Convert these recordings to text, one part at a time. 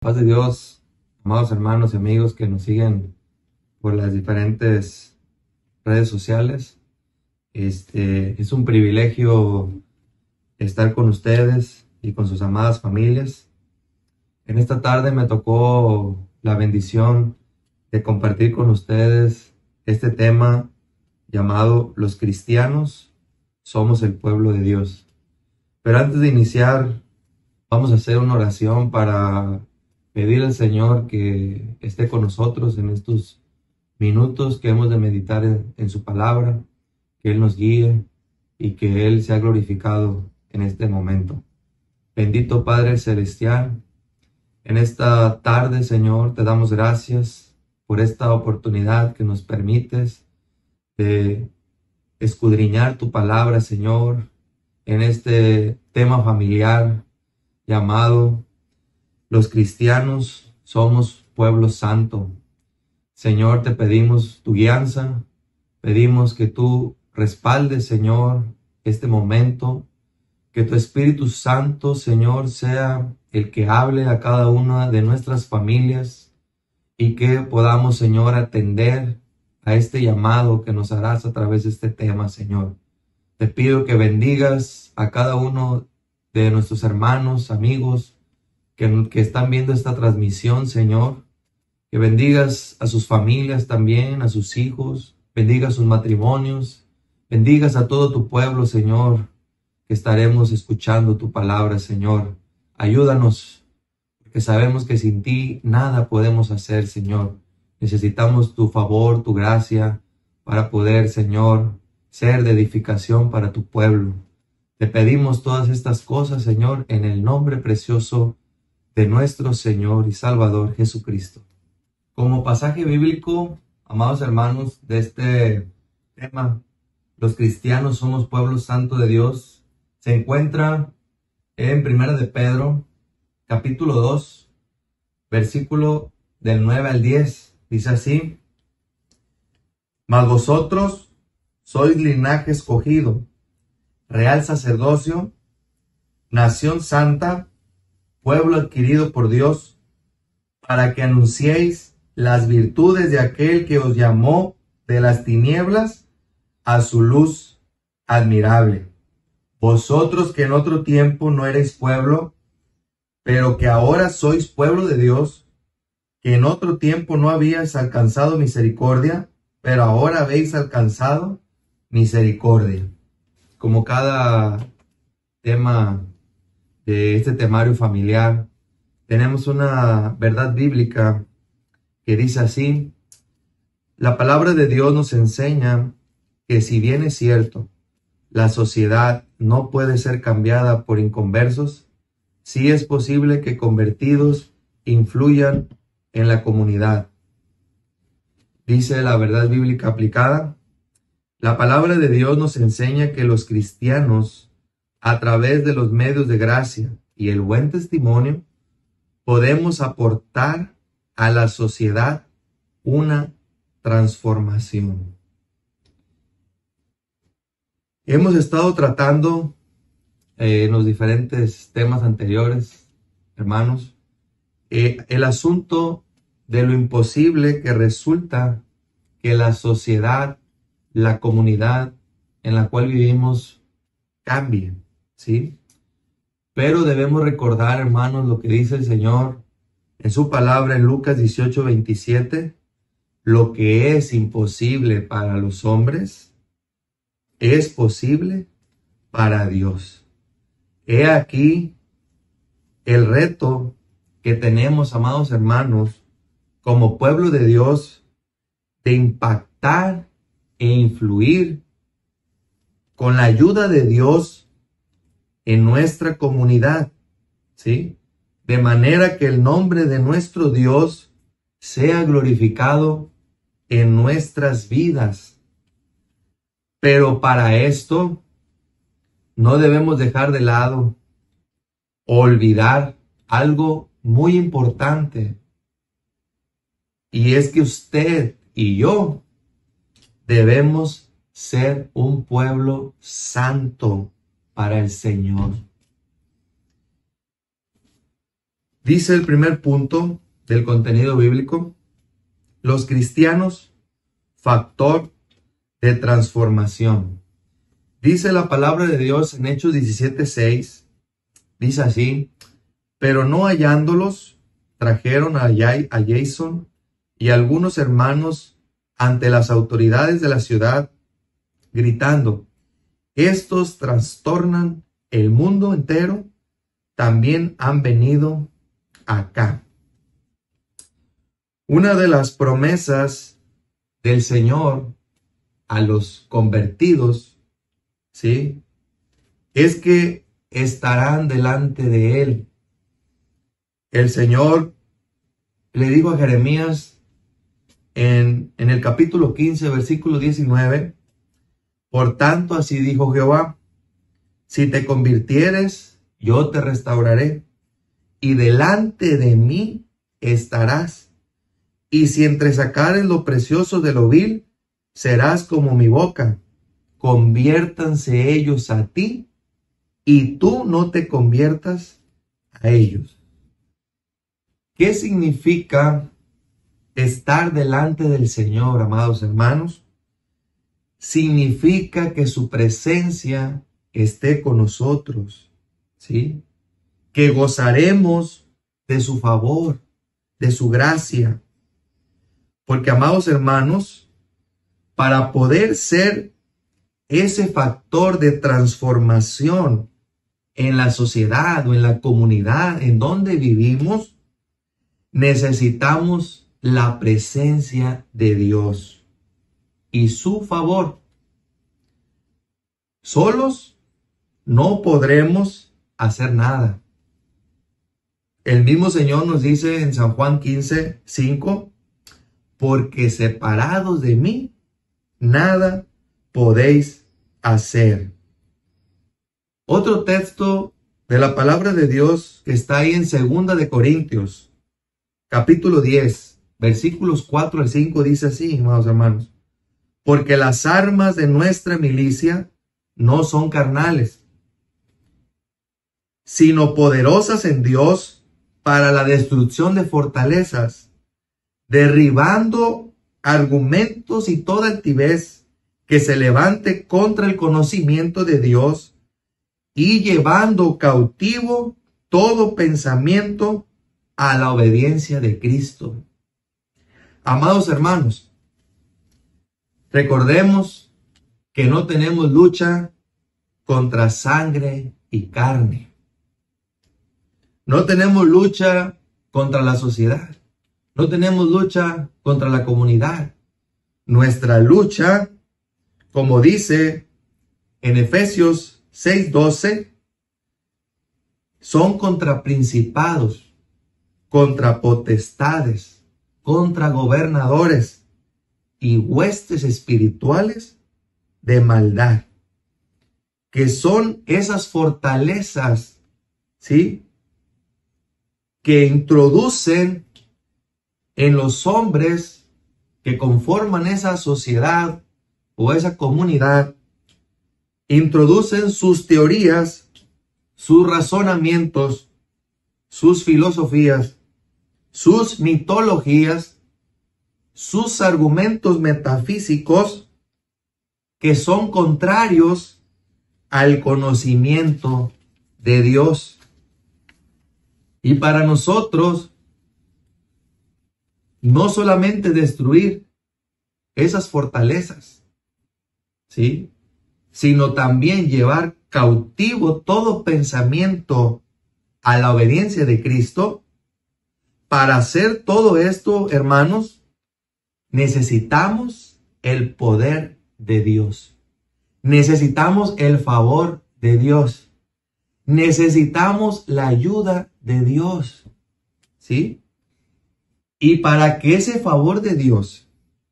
Paz de Dios, amados hermanos y amigos que nos siguen por las diferentes redes sociales. Es un privilegio estar con ustedes y con sus amadas familias. En esta tarde me tocó la bendición de compartir con ustedes este tema llamado Los cristianos somos el pueblo de Dios. Pero antes de iniciar, vamos a hacer una oración para pedir al Señor que esté con nosotros en estos minutos que hemos de meditar en su palabra, que Él nos guíe y que Él sea glorificado en este momento. Bendito Padre Celestial, en esta tarde, Señor, te damos gracias por esta oportunidad que nos permites de escudriñar tu palabra, Señor, en este tema familiar llamado Los cristianos somos pueblo santo. Señor, te pedimos tu guianza, pedimos que tú respaldes, Señor, este momento, que tu Espíritu Santo, Señor, sea el que hable a cada una de nuestras familias y que podamos, Señor, atender a este llamado que nos harás a través de este tema, Señor. Te pido que bendigas a cada uno de nuestros hermanos, amigos, que están viendo esta transmisión, Señor, que bendigas a sus familias también, a sus hijos, bendigas sus matrimonios, bendigas a todo tu pueblo, Señor, que estaremos escuchando tu palabra, Señor. Ayúdanos, porque sabemos que sin ti nada podemos hacer, Señor. Necesitamos tu favor, tu gracia, para poder, Señor, ser de edificación para tu pueblo. Te pedimos todas estas cosas, Señor, en el nombre precioso de nuestro Señor y Salvador Jesucristo. Como pasaje bíblico, amados hermanos, de este tema, los cristianos somos pueblo santo de Dios, se encuentra en 1 de Pedro, capítulo 2, versículo del 9 al 10. Dice así: Mas vosotros sois linaje escogido, real sacerdocio, nación santa, pueblo adquirido por Dios, para que anunciéis las virtudes de aquel que os llamó de las tinieblas a su luz admirable. Vosotros que en otro tiempo no erais pueblo, pero que ahora sois pueblo de Dios, que en otro tiempo no habíais alcanzado misericordia, pero ahora habéis alcanzado misericordia. Como cada tema de este temario familiar, tenemos una verdad bíblica que dice así: la palabra de Dios nos enseña que si bien es cierto, la sociedad no puede ser cambiada por inconversos, sí es posible que convertidos influyan en la comunidad. Dice la verdad bíblica aplicada: la palabra de Dios nos enseña que los cristianos, a través de los medios de gracia y el buen testimonio, podemos aportar a la sociedad una transformación. Hemos estado tratando en los diferentes temas anteriores, hermanos, el asunto de lo imposible que resulta que la sociedad, la comunidad en la cual vivimos cambie, ¿sí? Pero debemos recordar, hermanos, lo que dice el Señor en su palabra en Lucas 18:27, lo que es imposible para los hombres es posible para Dios. He aquí el reto que tenemos, amados hermanos, como pueblo de Dios, de impactar e influir con la ayuda de Dios en nuestra comunidad, ¿sí? De manera que el nombre de nuestro Dios sea glorificado en nuestras vidas. Pero para esto no debemos dejar de lado o olvidar algo muy importante, y es que usted y yo debemos ser un pueblo santo para el Señor. Dice el primer punto del contenido bíblico: los cristianos, factor de transformación. Dice la palabra de Dios en Hechos 17:6, dice así: pero no hallándolos, trajeron a Jason y algunos hermanos ante las autoridades de la ciudad, gritando: estos trastornan el mundo entero, también han venido acá. Una de las promesas del Señor a los convertidos, ¿sí?, es que estarán delante de Él. El Señor le dijo a Jeremías en el capítulo 15, versículo 19: por tanto, así dijo Jehová, si te convirtieres, yo te restauraré, y delante de mí estarás. Y si entresacares lo precioso de lo vil, serás como mi boca. Conviértanse ellos a ti, y tú no te conviertas a ellos. ¿Qué significa estar delante del Señor, amados hermanos? Significa que su presencia esté con nosotros, ¿sí? Que gozaremos de su favor, de su gracia. Porque, amados hermanos, para poder ser ese factor de transformación en la sociedad o en la comunidad en donde vivimos, necesitamos la presencia de Dios y su favor. Solos no podremos hacer nada. El mismo Señor nos dice en San Juan 15:5, porque separados de mí, nada podéis hacer. Otro texto de la palabra de Dios que está ahí en 2 de Corintios, capítulo 10, versículos 4 al 5, dice así, amados hermanos: porque las armas de nuestra milicia no son carnales, sino poderosas en Dios para la destrucción de fortalezas, derribando argumentos y toda altivez que se levante contra el conocimiento de Dios, y llevando cautivo todo pensamiento a la obediencia de Cristo. Amados hermanos, recordemos que no tenemos lucha contra sangre y carne. No tenemos lucha contra la sociedad. No tenemos lucha contra la comunidad. Nuestra lucha, como dice en Efesios 6:12, son contra principados, contra potestades, contra gobernadores y huestes espirituales de maldad, que son esas fortalezas, ¿sí?, que introducen en los hombres que conforman esa sociedad o esa comunidad, introducen sus teorías, sus razonamientos, sus filosofías, sus mitologías, sus argumentos metafísicos que son contrarios al conocimiento de Dios. Y para nosotros, no solamente destruir esas fortalezas, ¿sí?, sino también llevar cautivo todo pensamiento a la obediencia de Cristo. Para hacer todo esto, hermanos, necesitamos el poder de Dios. Necesitamos el favor de Dios. Necesitamos la ayuda de Dios, ¿sí? Y para que ese favor de Dios,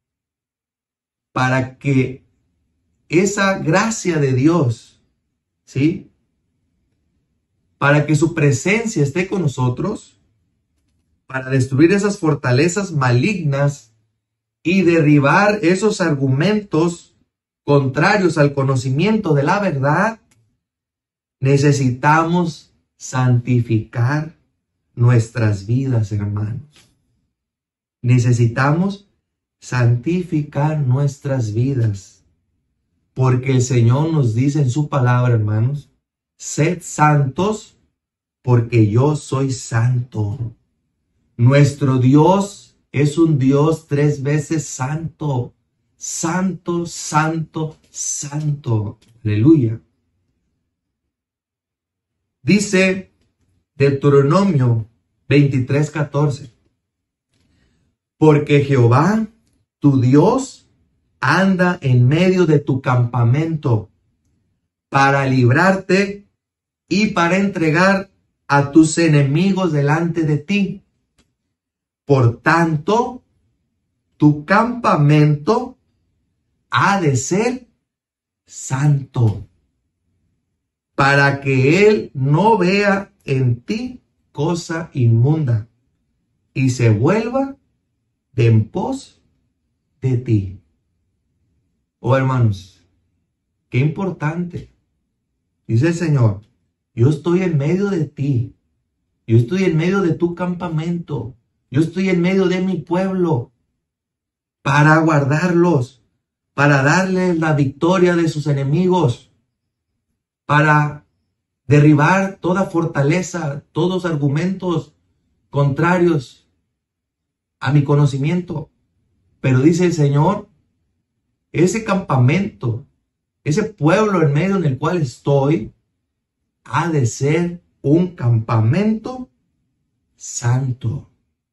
para que esa gracia de Dios, ¿sí?, para que su presencia esté con nosotros, para destruir esas fortalezas malignas y derribar esos argumentos contrarios al conocimiento de la verdad, necesitamos santificar nuestras vidas, hermanos. Necesitamos santificar nuestras vidas, porque el Señor nos dice en su palabra, hermanos, sed santos porque yo soy santo. Nuestro Dios es un Dios 3 veces santo. Santo, santo, santo. Aleluya. Dice Deuteronomio 23:14. Porque Jehová, tu Dios, anda en medio de tu campamento para librarte y para entregar a tus enemigos delante de ti. Por tanto, tu campamento ha de ser santo, para que él no vea en ti cosa inmunda y se vuelva de en pos de ti. Oh, hermanos, qué importante. Dice el Señor, yo estoy en medio de ti. Yo estoy en medio de tu campamento. Yo estoy en medio de mi pueblo para guardarlos, para darles la victoria de sus enemigos, para derribar toda fortaleza, todos argumentos contrarios a mi conocimiento. Pero dice el Señor, ese campamento, ese pueblo en medio en el cual estoy, ha de ser un campamento santo.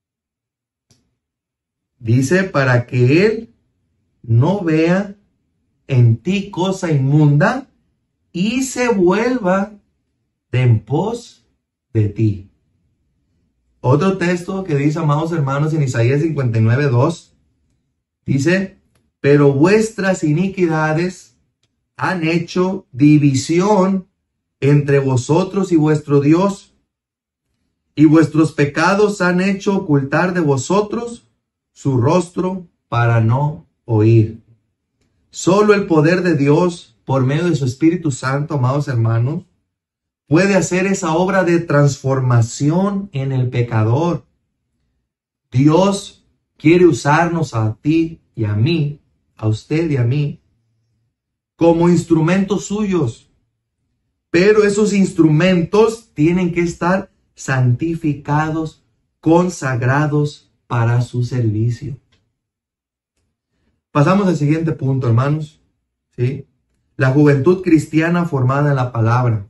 Dice, para que él no vea en ti cosa inmunda y se vuelva de en pos de ti. Otro texto que dice, amados hermanos, en Isaías 59:2, dice, pero vuestras iniquidades han hecho división entre vosotros y vuestro Dios, y vuestros pecados han hecho ocultar de vosotros su rostro para no oír. Solo el poder de Dios, por medio de su Espíritu Santo, amados hermanos, puede hacer esa obra de transformación en el pecador. Dios quiere usarnos a ti y a mí, a usted y a mí, como instrumentos suyos. Pero esos instrumentos tienen que estar santificados, consagrados para su servicio. Pasamos al siguiente punto, hermanos. ¿Sí? La juventud cristiana formada en la palabra.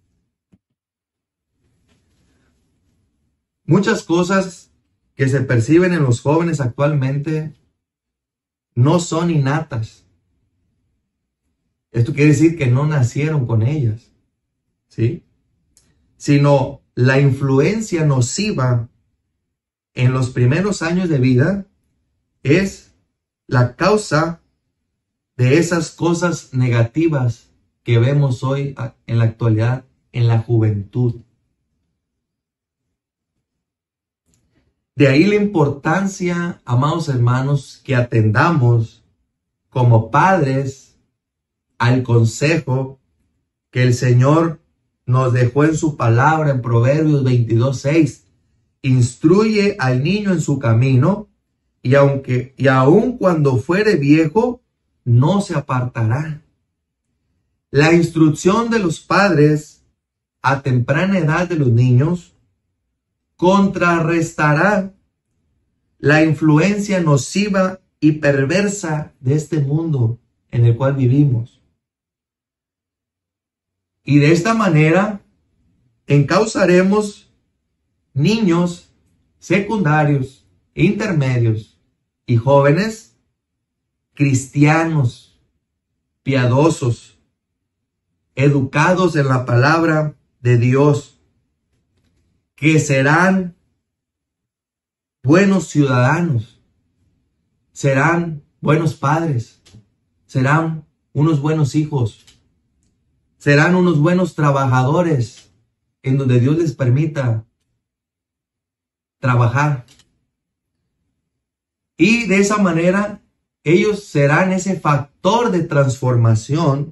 Muchas cosas que se perciben en los jóvenes actualmente no son innatas. Esto quiere decir que no nacieron con ellas, ¿sí? Sino la influencia nociva en los primeros años de vida es la causa de esas cosas negativas que vemos hoy en la actualidad en la juventud. De ahí la importancia, amados hermanos, que atendamos como padres al consejo que el Señor nos dejó en su palabra en Proverbios 22:6. Instruye al niño en su camino, y aun cuando fuere viejo, no se apartará. La instrucción de los padres a temprana edad de los niños contrarrestará la influencia nociva y perversa de este mundo en el cual vivimos. Y de esta manera encauzaremos niños secundarios, intermedios y jóvenes cristianos, piadosos, educados en la palabra de Dios, que serán buenos ciudadanos, serán buenos padres, serán unos buenos hijos, serán unos buenos trabajadores en donde Dios les permita trabajar. Y de esa manera ellos serán ese factor de transformación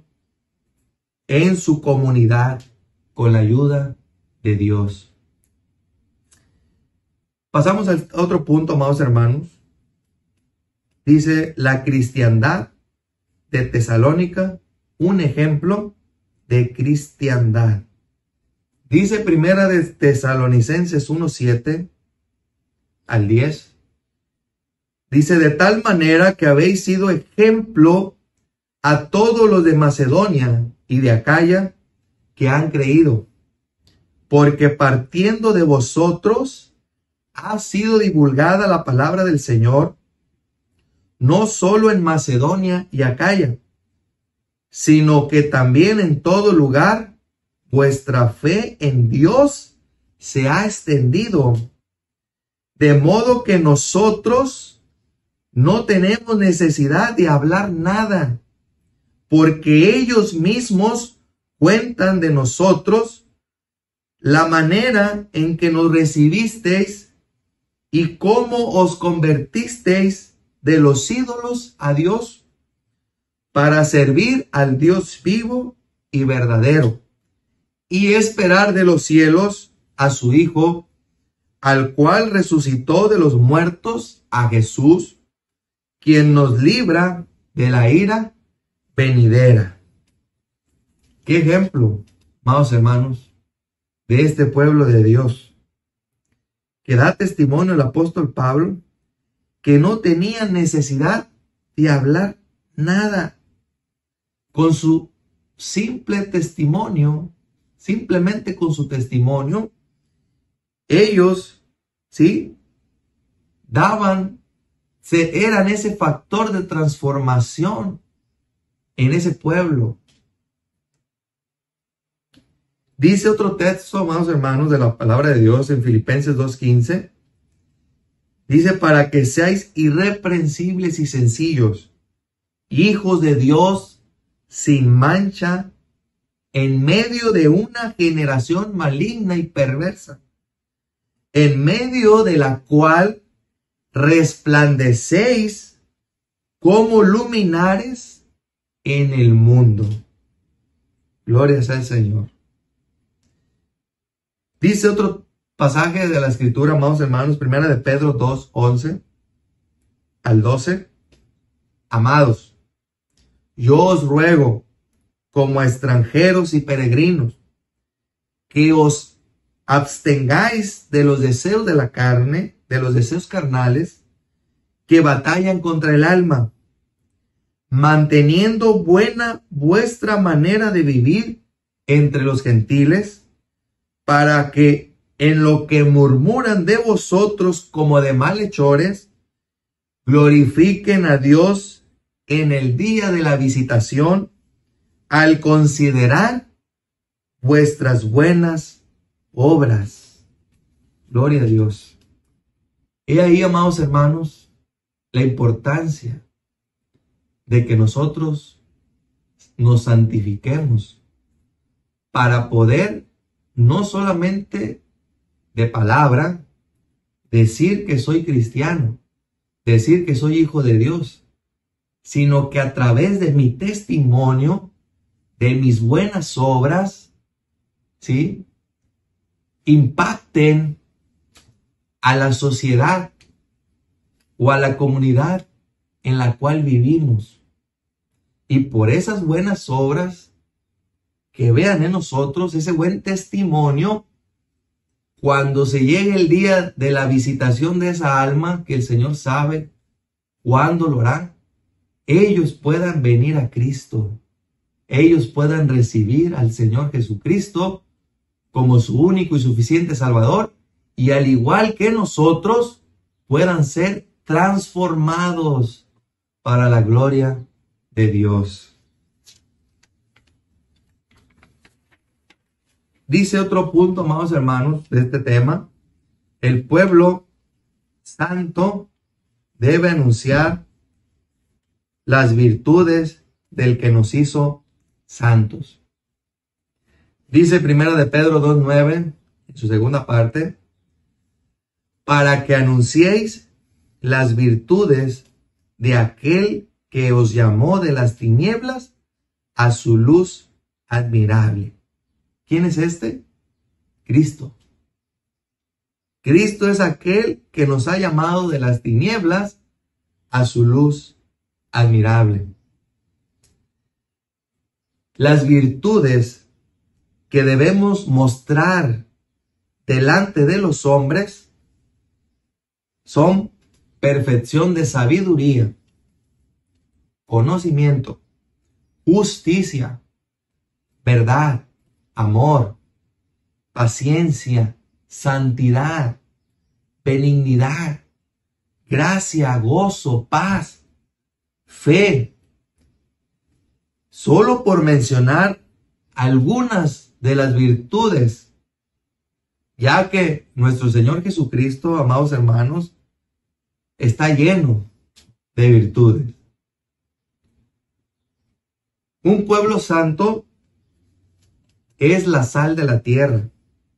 en su comunidad con la ayuda de Dios. Pasamos al otro punto, amados hermanos. Dice la cristiandad de Tesalónica, un ejemplo de cristiandad. Dice primera de Tesalonicenses 1:7 al 10. Dice, de tal manera que habéis sido ejemplo a todos los de Macedonia y de Acaya que han creído, porque partiendo de vosotros ha sido divulgada la palabra del Señor, no solo en Macedonia y Acaya, sino que también en todo lugar vuestra fe en Dios se ha extendido, de modo que nosotros no tenemos necesidad de hablar nada, porque ellos mismos cuentan de nosotros la manera en que nos recibisteis y cómo os convertisteis de los ídolos a Dios para servir al Dios vivo y verdadero y esperar de los cielos a su Hijo, al cual resucitó de los muertos, a Jesús, quien nos libra de la ira venidera. ¿Qué ejemplo, amados hermanos, de este pueblo de Dios? Que da testimonio el apóstol Pablo que no tenía necesidad de hablar nada. Con su simple testimonio, simplemente con su testimonio, ellos, ¿sí?, eran ese factor de transformación en ese pueblo. Dice otro texto, amados hermanos, de la palabra de Dios en Filipenses 2:15. Dice, para que seáis irreprensibles y sencillos, hijos de Dios sin mancha, en medio de una generación maligna y perversa, en medio de la cual resplandecéis como luminares en el mundo. Gloria sea al Señor. Dice otro pasaje de la Escritura, amados hermanos, primera de Pedro 2:11 al 12. Amados, yo os ruego, como a extranjeros y peregrinos, que os abstengáis de los deseos de la carne, de los deseos carnales, que batallan contra el alma, manteniendo buena vuestra manera de vivir entre los gentiles, para que en lo que murmuran de vosotros como de malhechores, glorifiquen a Dios en el día de la visitación, al considerar vuestras buenas obras. Gloria a Dios. He ahí, amados hermanos, la importancia de que nosotros nos santifiquemos para poder no solamente de palabra decir que soy cristiano, decir que soy hijo de Dios, sino que a través de mi testimonio, de mis buenas obras, ¿sí?, impacten a la sociedad o a la comunidad en la cual vivimos. Y por esas buenas obras que vean en nosotros, ese buen testimonio, cuando se llegue el día de la visitación de esa alma, que el Señor sabe cuándo lo hará, ellos puedan venir a Cristo, ellos puedan recibir al Señor Jesucristo como su único y suficiente Salvador, y al igual que nosotros, puedan ser transformados para la gloria de Dios. Dice otro punto, amados hermanos, de este tema: el pueblo santo debe anunciar las virtudes del que nos hizo santos. Dice primera de Pedro 2:9, en su segunda parte, para que anunciéis las virtudes de aquel que os llamó de las tinieblas a su luz admirable. ¿Quién es este? Cristo. Cristo es aquel que nos ha llamado de las tinieblas a su luz admirable. Las virtudes que debemos mostrar delante de los hombres son perfección de sabiduría, conocimiento, justicia, verdad, amor, paciencia, santidad, benignidad, gracia, gozo, paz, fe. Solo por mencionar algunas de las virtudes, ya que nuestro Señor Jesucristo, amados hermanos, está lleno de virtudes. Un pueblo santo es la sal de la tierra.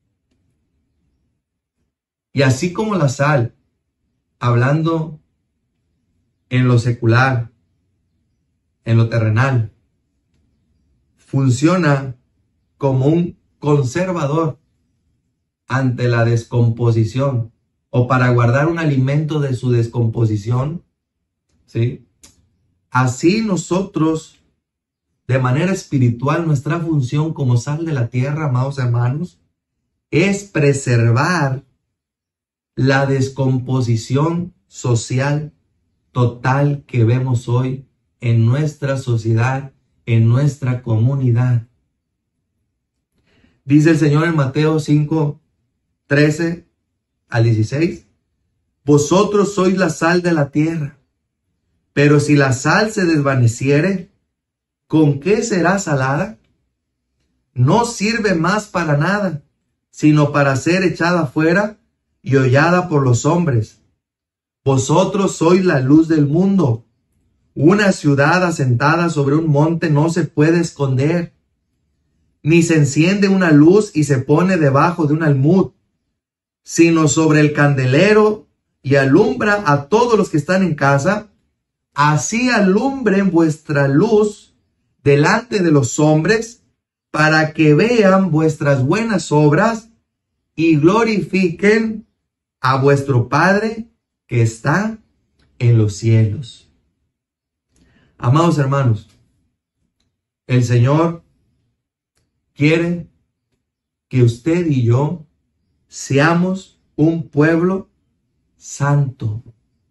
Y así como la sal, hablando en lo secular, en lo terrenal, funciona como un conservador ante la descomposición o para guardar un alimento de su descomposición, ¿sí? Así nosotros, de manera espiritual, nuestra función como sal de la tierra, amados hermanos, es preservar la descomposición social total que vemos hoy en nuestra sociedad, en nuestra comunidad. Dice el Señor en Mateo 5, 13 al 16, vosotros sois la sal de la tierra, pero si la sal se desvaneciere, ¿con qué será salada? No sirve más para nada, sino para ser echada fuera y hollada por los hombres. Vosotros sois la luz del mundo. Una ciudad asentada sobre un monte no se puede esconder, ni se enciende una luz y se pone debajo de un almud, sino sobre el candelero y alumbra a todos los que están en casa. Así alumbren vuestra luz delante de los hombres, para que vean vuestras buenas obras y glorifiquen a vuestro Padre que está en los cielos. Amados hermanos, el Señor quiere que usted y yo seamos un pueblo santo,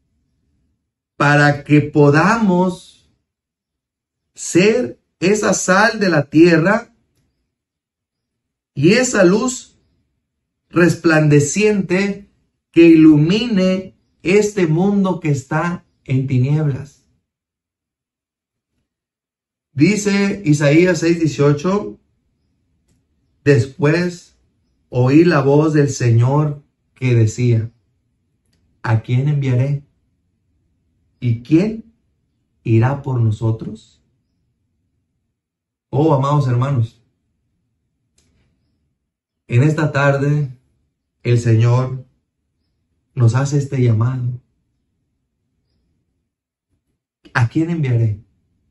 para que podamos ser esa sal de la tierra y esa luz resplandeciente que ilumine este mundo que está en tinieblas. Dice Isaías 6:18, después oí la voz del Señor que decía, ¿a quién enviaré? ¿Y quién irá por nosotros? Oh, amados hermanos, en esta tarde el Señor nos hace este llamado. ¿A quién enviaré?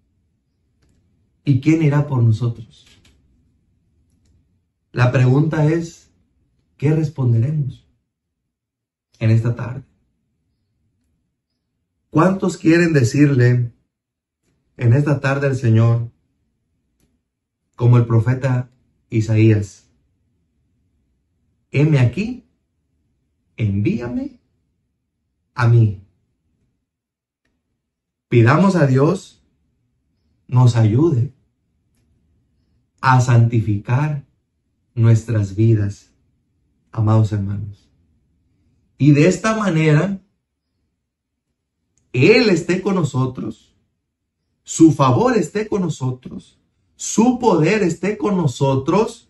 ¿Y quién irá por nosotros? La pregunta es, ¿qué responderemos en esta tarde? ¿Cuántos quieren decirle en esta tarde al Señor, como el profeta Isaías, heme aquí, envíame a mí? Pidamos a Dios nos ayude a santificar nuestras vidas, amados hermanos. Y de esta manera, Él esté con nosotros, su favor esté con nosotros, su poder esté con nosotros,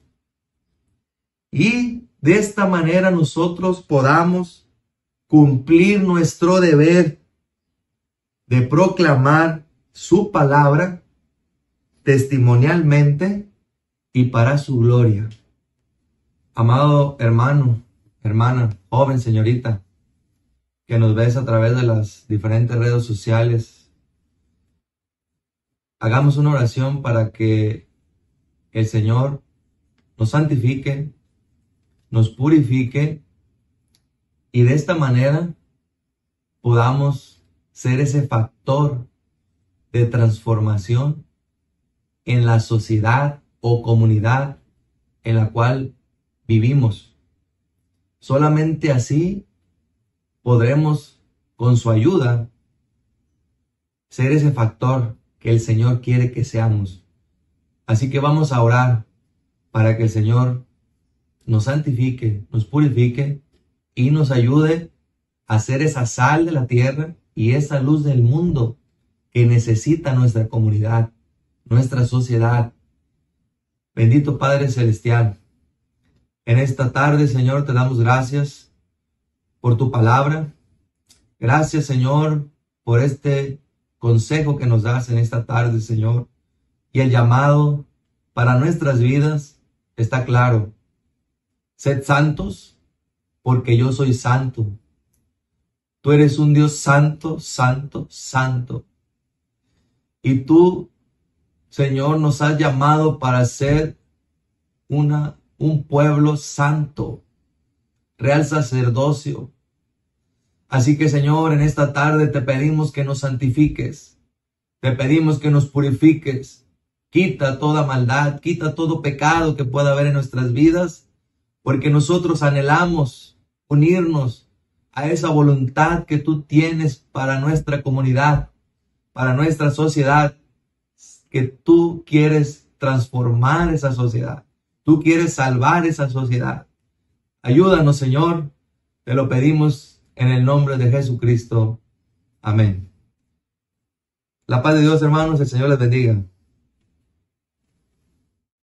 y de esta manera nosotros podamos cumplir nuestro deber de proclamar su palabra testimonialmente y para su gloria. Amado hermano, hermana, joven, señorita, que nos ves a través de las diferentes redes sociales, hagamos una oración para que el Señor nos santifique, nos purifique y de esta manera podamos ser ese factor de transformación en la sociedad o comunidad en la cual vivimos. Solamente así podremos, con su ayuda, ser ese factor que el Señor quiere que seamos. Así que vamos a orar para que el Señor nos santifique, nos purifique y nos ayude a ser esa sal de la tierra y esa luz del mundo que necesita nuestra comunidad, nuestra sociedad. Bendito Padre Celestial, en esta tarde, Señor, te damos gracias por tu palabra. Gracias, Señor, por este consejo que nos das en esta tarde, Señor. Y el llamado para nuestras vidas está claro. Sed santos, porque yo soy santo. Tú eres un Dios santo, santo, santo. Y tú, Señor, nos has llamado para ser un pueblo santo, real sacerdocio. Así que, Señor, en esta tarde te pedimos que nos santifiques. Te pedimos que nos purifiques. Quita toda maldad, quita todo pecado que pueda haber en nuestras vidas, porque nosotros anhelamos unirnos a esa voluntad que tú tienes para nuestra comunidad, para nuestra sociedad, que tú quieres transformar esa sociedad. Tú quieres salvar esa sociedad. Ayúdanos, Señor. Te lo pedimos en el nombre de Jesucristo. Amén. La paz de Dios, hermanos. El Señor les bendiga.